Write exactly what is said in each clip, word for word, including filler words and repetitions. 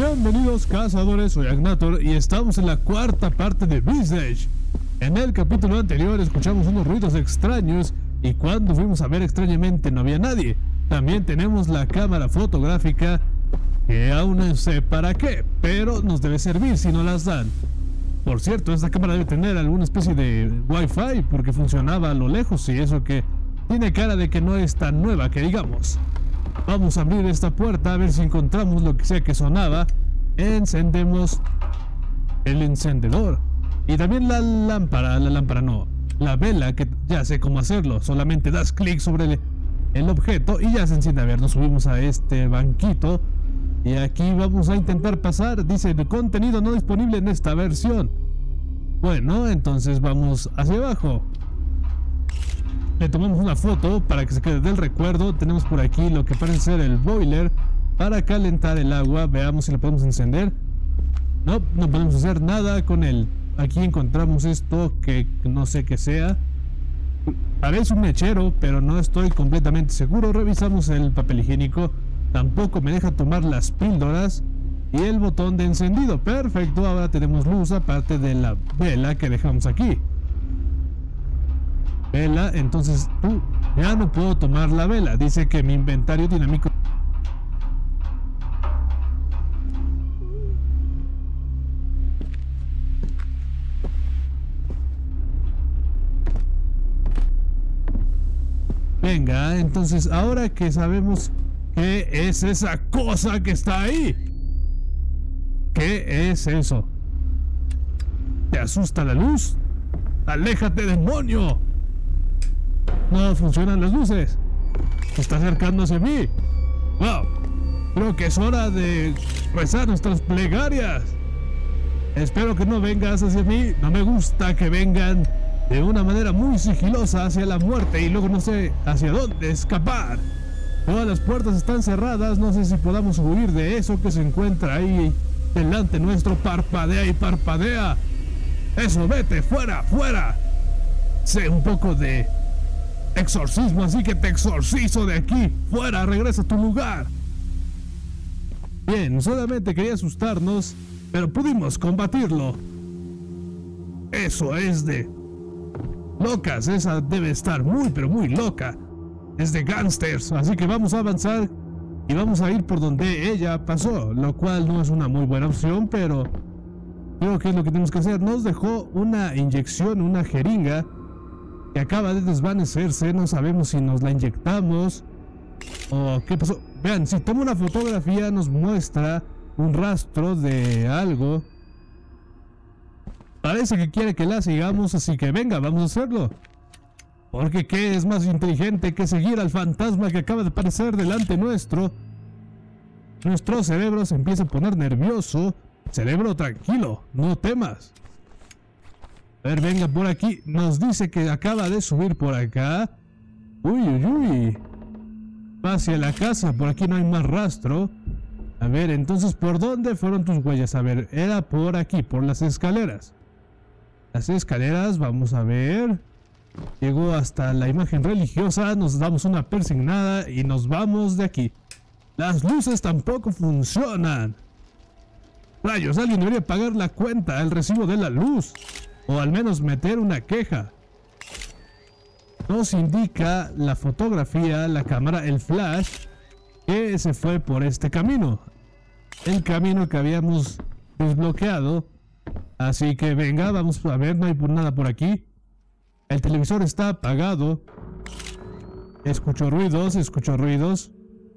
Bienvenidos cazadores, soy Agnator y estamos en la cuarta parte de Visage. En el capítulo anterior escuchamos unos ruidos extraños y cuando fuimos a ver extrañamente no había nadie. También tenemos la cámara fotográfica que aún no sé para qué, pero nos debe servir si no las dan. Por cierto, esta cámara debe tener alguna especie de wifi porque funcionaba a lo lejos y eso que tiene cara de que no es tan nueva que digamos. Vamos a abrir esta puerta a ver si encontramos lo que sea que sonaba. Encendemos el encendedor y también la lámpara, la lámpara no, la vela, que ya sé cómo hacerlo. Solamente das clic sobre el, el objeto y ya se enciende. A ver, nos subimos a este banquito y aquí vamos a intentar pasar. Dice el contenido no disponible en esta versión. Bueno, entonces vamos hacia abajo. Le tomamos una foto para que se quede del recuerdo. Tenemos por aquí lo que parece ser el boiler para calentar el agua. Veamos si lo podemos encender. No, no podemos hacer nada con él. Aquí encontramos esto que no sé qué sea. Parece un mechero, pero no estoy completamente seguro. Revisamos el papel higiénico. Tampoco me deja tomar las píldoras. Y el botón de encendido. Perfecto, ahora tenemos luz aparte de la vela que dejamos aquí. Vela, entonces uh, ya no puedo tomar la vela. Dice que mi inventario dinámico. Venga, entonces ahora que sabemos qué es esa cosa que está ahí. ¿Qué es eso? ¿Te asusta la luz? ¡Aléjate, demonio! No funcionan las luces. Se está acercando hacia mí. Wow. Creo que es hora de rezar nuestras plegarias. Espero que no vengas hacia mí. No me gusta que vengan de una manera muy sigilosa hacia la muerte y luego no sé hacia dónde escapar. Todas las puertas están cerradas. No sé si podamos huir de eso que se encuentra ahí delante nuestro. Parpadea y parpadea. Eso, vete, fuera, fuera. Sé un poco de exorcismo, así que te exorcizo de aquí. Fuera, regresa a tu lugar. Bien, solamente quería asustarnos, pero pudimos combatirlo. Eso es de locas. Esa debe estar muy, pero muy loca. Es de gangsters, así que vamos a avanzar y vamos a ir por donde ella pasó, lo cual no es una muy buena opción, pero creo que es lo que tenemos que hacer. Nos dejó una inyección, una jeringa que acaba de desvanecerse. No sabemos si nos la inyectamos o qué pasó. Vean, si tomo una fotografía nos muestra un rastro de algo. Parece que quiere que la sigamos, así que venga, vamos a hacerlo. Porque qué es más inteligente que seguir al fantasma que acaba de aparecer delante nuestro. Nuestro cerebro se empieza a poner nervioso. Cerebro, tranquilo, no temas. A ver, venga por aquí. Nos dice que acaba de subir por acá. Uy, uy, uy. Va hacia la casa. Por aquí no hay más rastro. A ver, entonces, ¿por dónde fueron tus huellas? A ver, era por aquí, por las escaleras. Las escaleras, vamos a ver. Llegó hasta la imagen religiosa. Nos damos una persignada y nos vamos de aquí. Las luces tampoco funcionan. Rayos, alguien debería pagar la cuenta, el recibo de la luz. O al menos meter una queja. Nos indica la fotografía, la cámara, el flash, que se fue por este camino. El camino que habíamos desbloqueado. Así que venga, vamos a ver, no hay nada por aquí. El televisor está apagado. Escucho ruidos, escucho ruidos.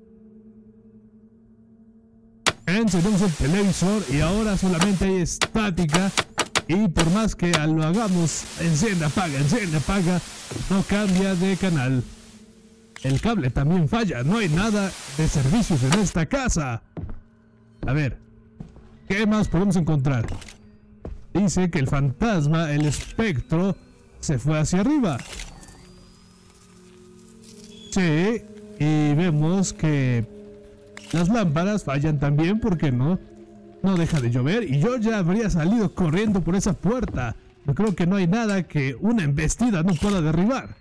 Encendemos el televisor y ahora solamente hay estática. Y por más que lo hagamos, enciende, apaga, enciende, apaga, no cambia de canal. El cable también falla, no hay nada de servicios en esta casa. A ver, ¿qué más podemos encontrar? Dice que el fantasma, el espectro, se fue hacia arriba. Sí, y vemos que las lámparas fallan también, ¿por qué no? No deja de llover y yo ya habría salido corriendo por esa puerta. Yo creo que no hay nada que una embestida no pueda derribar.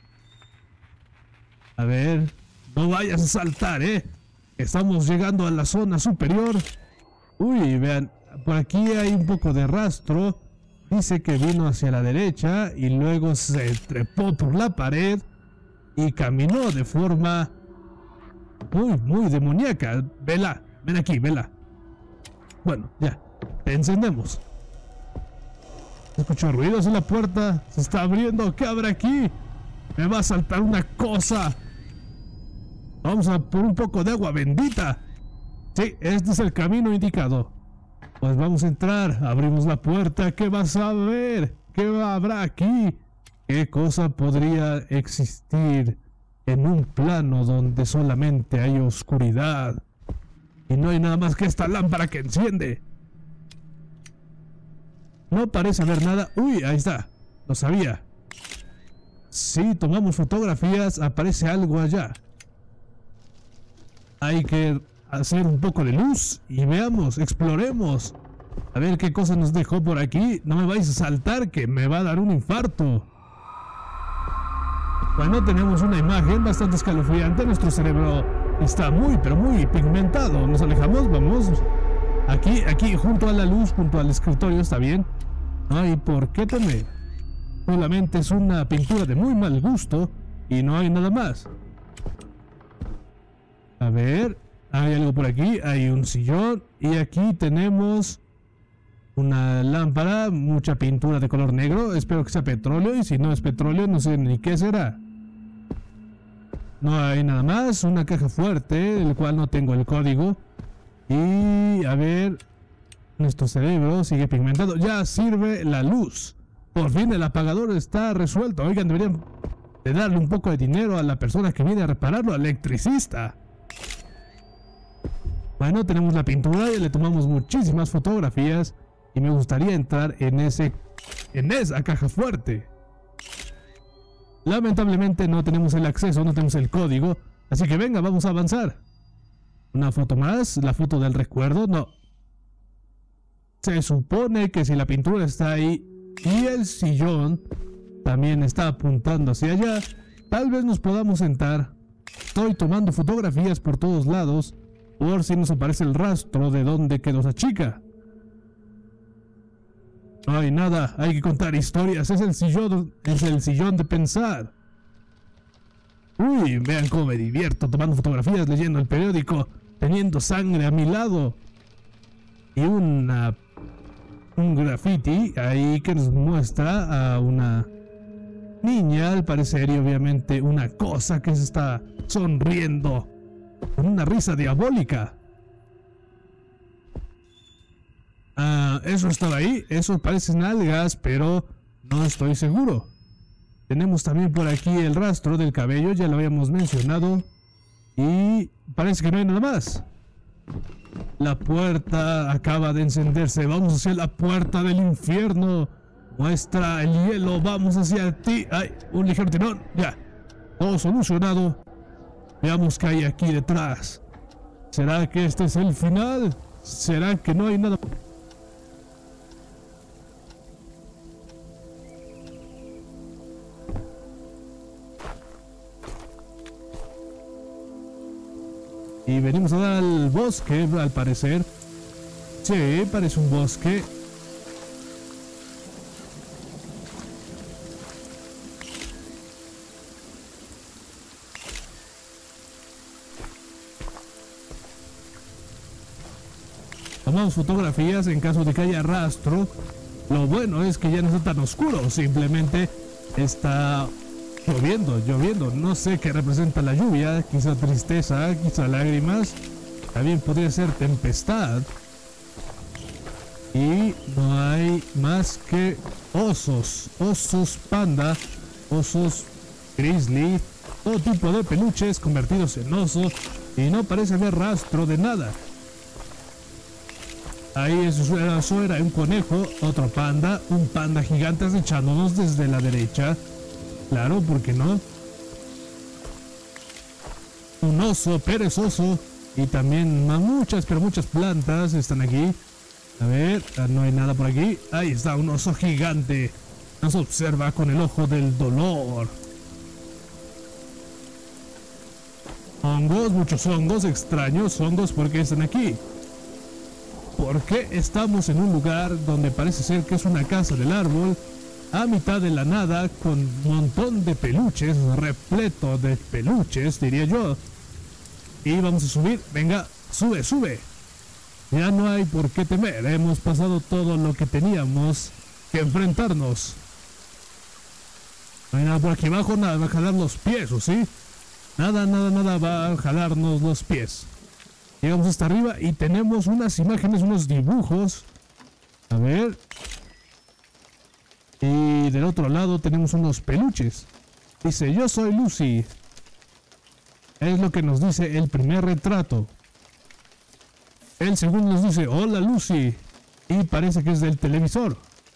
A ver, no vayas a saltar, ¿eh? Estamos llegando a la zona superior. Uy, vean, por aquí hay un poco de rastro. Dice que vino hacia la derecha y luego se trepó por la pared y caminó de forma muy, muy demoníaca. Vela, ven aquí, vela. Bueno, ya, encendemos. Escucho ruidos en la puerta. Se está abriendo. ¿Qué habrá aquí? Me va a saltar una cosa. Vamos a por un poco de agua bendita. Sí, este es el camino indicado. Pues vamos a entrar. Abrimos la puerta. ¿Qué vas a ver? ¿Qué habrá aquí? ¿Qué cosa podría existir en un plano donde solamente hay oscuridad? Y no hay nada más que esta lámpara que enciende. No parece haber nada. Uy, ahí está. Lo sabía. Si tomamos fotografías, aparece algo allá. Hay que hacer un poco de luz y veamos, exploremos. A ver qué cosa nos dejó por aquí. No me vais a saltar que me va a dar un infarto. Bueno, tenemos una imagen bastante escalofriante. Nuestro cerebro está muy, pero muy pigmentado. Nos alejamos, vamos. Aquí, aquí, junto a la luz, junto al escritorio, está bien. No hay por qué temer. Solamente es una pintura de muy mal gusto y no hay nada más. A ver, hay algo por aquí. Hay un sillón y aquí tenemos una lámpara, mucha pintura de color negro. Espero que sea petróleo y si no es petróleo no sé ni qué será. No hay nada más. Una caja fuerte, del cual no tengo el código. Y a ver, nuestro cerebro sigue pigmentado. Ya sirve la luz. Por fin el apagador está resuelto. Oigan, deberían de darle un poco de dinero a la persona que viene a repararlo, al electricista. Bueno, tenemos la pintura y le tomamos muchísimas fotografías. Y me gustaría entrar en ese, en esa caja fuerte. Lamentablemente no tenemos el acceso, no tenemos el código. Así que venga, vamos a avanzar. Una foto más, la foto del recuerdo, no. Se supone que si la pintura está ahí y el sillón también está apuntando hacia allá, tal vez nos podamos sentar. Estoy tomando fotografías por todos lados, por si nos aparece el rastro de dónde quedó esa chica. No hay nada, hay que contar historias, es el sillón, es el sillón de pensar. Uy, vean cómo me divierto tomando fotografías, leyendo el periódico, teniendo sangre a mi lado. Y una, un graffiti ahí que nos muestra a una niña, al parecer, y obviamente una cosa que se está sonriendo con una risa diabólica. Ah, eso estaba ahí, eso parecen algas, pero no estoy seguro. Tenemos también por aquí el rastro del cabello, ya lo habíamos mencionado. Y parece que no hay nada más. La puerta acaba de encenderse, vamos hacia la puerta del infierno. Muestra el hielo, vamos hacia ti. Ay, un ligero tirón, ya. Todo solucionado. Veamos qué hay aquí detrás. ¿Será que este es el final? ¿Será que no hay nada? Y venimos a dar al bosque, al parecer. Sí, parece un bosque. Tomamos fotografías en caso de que haya rastro. Lo bueno es que ya no está tan oscuro, simplemente está lloviendo, lloviendo. No sé qué representa la lluvia, quizá tristeza, quizá lágrimas. También podría ser tempestad. Y no hay más que osos, osos panda, osos grizzly, todo tipo de peluches convertidos en osos. Y no parece haber rastro de nada. Ahí eso era, eso era un conejo, otro panda, un panda gigante acechándonos desde la derecha. Claro, ¿por qué no? Un oso perezoso y también muchas, pero muchas plantas están aquí. A ver, no hay nada por aquí. Ahí está un oso gigante. Nos observa con el ojo del dolor. Hongos, muchos hongos extraños, hongos, ¿por qué están aquí? ¿Por qué estamos en un lugar donde parece ser que es una casa del árbol, a mitad de la nada, con un montón de peluches, repleto de peluches, diría yo? Y vamos a subir. Venga, sube, sube. Ya no hay por qué temer. Hemos pasado todo lo que teníamos que enfrentarnos. No hay nada por aquí abajo, nada va a jalar los pies, ¿o sí? Nada, nada, nada va a jalarnos los pies. Llegamos hasta arriba y tenemos unas imágenes, unos dibujos. A ver. Y del otro lado tenemos unos peluches. Dice, yo soy Lucy. Es lo que nos dice el primer retrato. El segundo nos dice, hola Lucy. Y parece que es del televisor.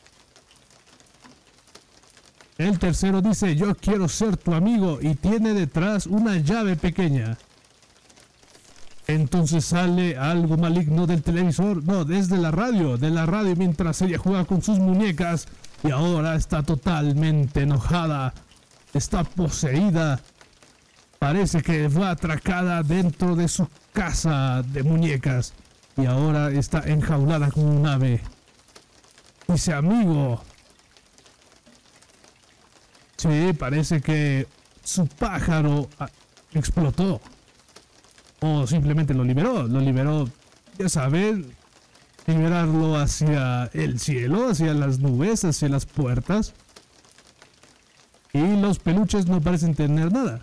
El tercero dice, yo quiero ser tu amigo. Y tiene detrás una llave pequeña. Entonces sale algo maligno del televisor. No, desde la radio. De la radio mientras ella juega con sus muñecas. Y ahora está totalmente enojada. Está poseída. Parece que fue atracada dentro de su casa de muñecas. Y ahora está enjaulada como un ave. Dice, amigo. Sí, parece que su pájaro explotó. O simplemente lo liberó. Lo liberó, ya saben, liberarlo hacia el cielo, hacia las nubes, hacia las puertas. Y los peluches no parecen tener nada.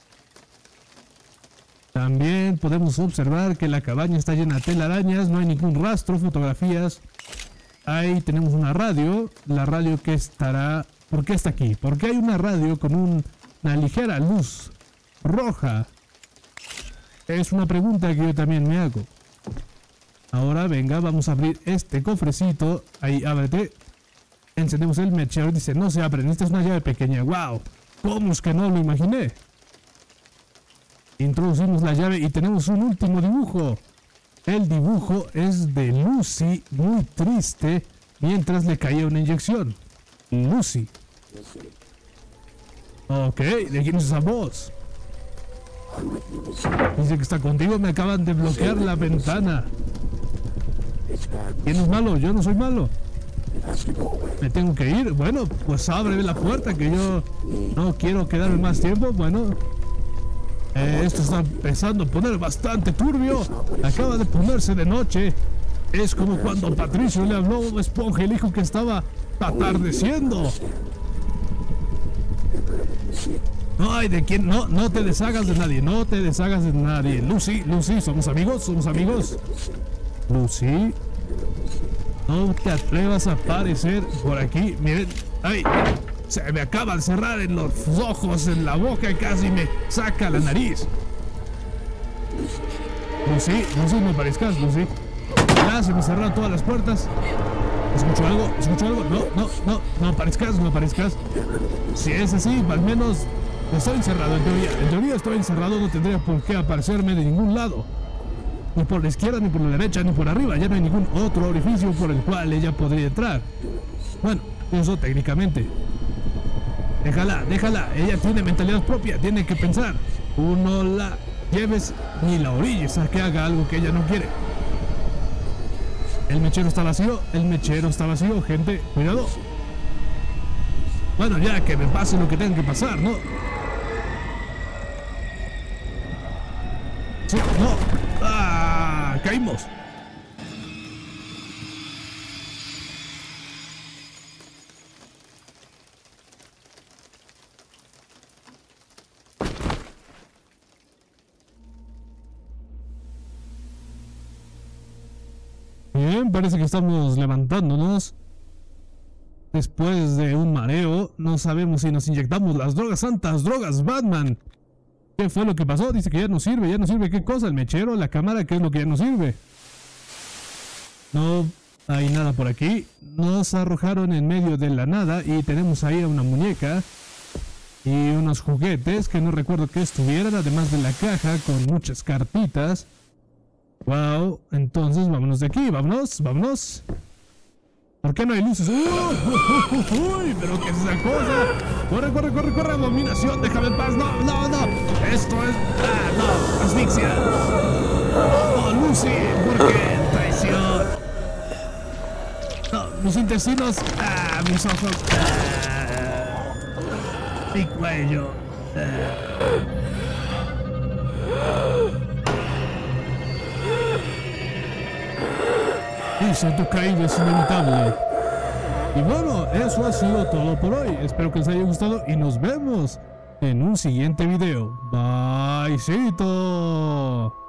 También podemos observar que la cabaña está llena de telarañas, no hay ningún rastro, fotografías. Ahí tenemos una radio, la radio que estará... ¿Por qué está aquí? Porque hay una radio con un, una ligera luz roja. Es una pregunta que yo también me hago. Ahora venga, vamos a abrir este cofrecito. Ahí, ábrete. Encendemos el mechero. Dice, no se abre, esta es una llave pequeña. ¡Wow! ¿Cómo es que no lo imaginé? Introducimos la llave y tenemos un último dibujo. El dibujo es de Lucy, muy triste, mientras le caía una inyección. Lucy. Ok, ¿de quién es esa voz? Dice que está contigo, me acaban de bloquear la ventana. ¿Quién es malo? Yo no soy malo. ¿Me tengo que ir? Bueno, pues ábreme la puerta, que yo no quiero quedarme más tiempo. Bueno, eh, esto está empezando a poner bastante turbio. Acaba de ponerse de noche. Es como cuando Patricio le habló a Bob Esponja y le dijo que estaba atardeciendo. No hay de quién, no, no te deshagas de nadie, no te deshagas de nadie. Lucy, Lucy, somos amigos, somos amigos. Lucy, no te atrevas a aparecer por aquí. Miren, ay, se me acaba de cerrar en los ojos, en la boca y casi me saca la nariz. Lucy, Lucy, no aparezcas, Lucy. Ya se me cerraron todas las puertas. ¿Escucho algo? ¿Escucho algo? No, no, no, no aparezcas, no aparezcas. Si es así, al menos estoy encerrado en teoría. En teoría estoy encerrado, no tendría por qué aparecerme de ningún lado. Ni por la izquierda, ni por la derecha, ni por arriba. Ya no hay ningún otro orificio por el cual ella podría entrar. Bueno, eso técnicamente. Déjala, déjala. Ella tiene mentalidad propia, tiene que pensar. Tú no la lleves ni la orilles a que haga algo que ella no quiere. El mechero está vacío, el mechero está vacío, gente, cuidado. Bueno, ya que me pase lo que tenga que pasar, ¿no? Sí, no. ¡Ah! Caímos. Bien, parece que estamos levantándonos después de un mareo. No sabemos si nos inyectamos las drogas santas, drogas Batman. ¿Qué fue lo que pasó? Dice que ya no sirve, ya no sirve. ¿Qué cosa? ¿El mechero? ¿La cámara? ¿Qué es lo que ya no sirve? No hay nada por aquí. Nos arrojaron en medio de la nada y tenemos ahí a una muñeca y unos juguetes que no recuerdo que estuvieran, además de la caja con muchas cartitas. Wow, entonces vámonos de aquí, vámonos, vámonos. ¿Por qué no hay luces? ¡Uh! ¡Uh! ¡Uh! ¡Uy! ¿Pero qué es esa cosa? ¡Corre, corre, corre, corre! ¡Abominación! ¡Déjame en paz! ¡No, no, no! ¡Esto es... ¡Ah, no! ¡Asfixia! ¡Oh, Lucy! ¿Por qué? ¡Traición! mis intestinos, ah, mis ojos, ah, mi cuello. Ah. Dice, tu caída es inevitable. Y bueno, eso ha sido todo por hoy. Espero que les haya gustado y nos vemos en un siguiente video. Byecito.